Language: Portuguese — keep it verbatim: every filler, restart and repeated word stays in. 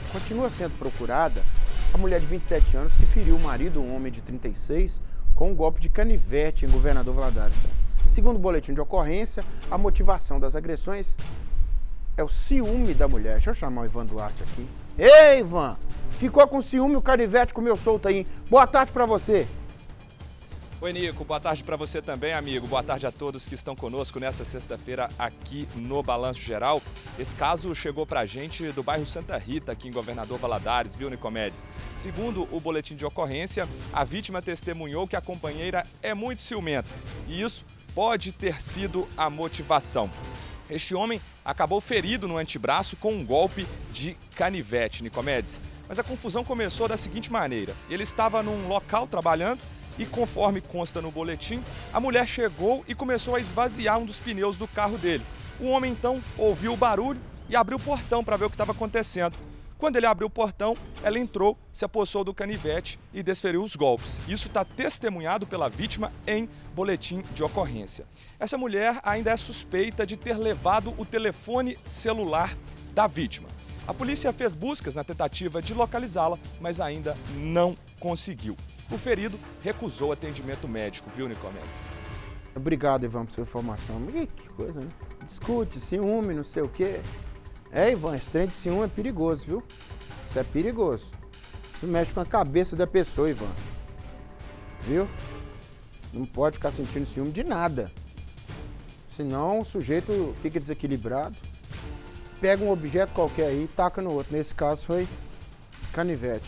Continua sendo procurada a mulher de vinte e sete anos que feriu o marido, um homem de trinta e seis, com um golpe de canivete em Governador Valadares. Segundo o boletim de ocorrência, a motivação das agressões é o ciúme da mulher. Deixa eu chamar o Ivan Duarte aqui. Ei, Ivan! Ficou com ciúme, o canivete comeu solto aí. Boa tarde pra você. Oi, Nico. Boa tarde para você também, amigo. Boa tarde a todos que estão conosco nesta sexta-feira aqui no Balanço Geral. Esse caso chegou para a gente do bairro Santa Rita, aqui em Governador Valadares, viu, Nicomedes? Segundo o boletim de ocorrência, a vítima testemunhou que a companheira é muito ciumenta e isso pode ter sido a motivação. Este homem acabou ferido no antebraço com um golpe de canivete, Nicomedes. Mas a confusão começou da seguinte maneira: ele estava num local trabalhando e, conforme consta no boletim, a mulher chegou e começou a esvaziar um dos pneus do carro dele. O homem, então, ouviu o barulho e abriu o portão para ver o que estava acontecendo. Quando ele abriu o portão, ela entrou, se apossou do canivete e desferiu os golpes. Isso está testemunhado pela vítima em boletim de ocorrência. Essa mulher ainda é suspeita de ter levado o telefone celular da vítima. A polícia fez buscas na tentativa de localizá-la, mas ainda não conseguiu. O ferido recusou atendimento médico, viu, Nicomedes? Obrigado, Ivan, por sua informação. Que coisa, né? Discute, ciúme, não sei o quê. É, Ivan, esse trem de ciúme é perigoso, viu? Isso é perigoso. Isso mexe com a cabeça da pessoa, Ivan. Viu? Não pode ficar sentindo ciúme de nada. Senão o sujeito fica desequilibrado, pega um objeto qualquer aí e taca no outro. Nesse caso foi canivete.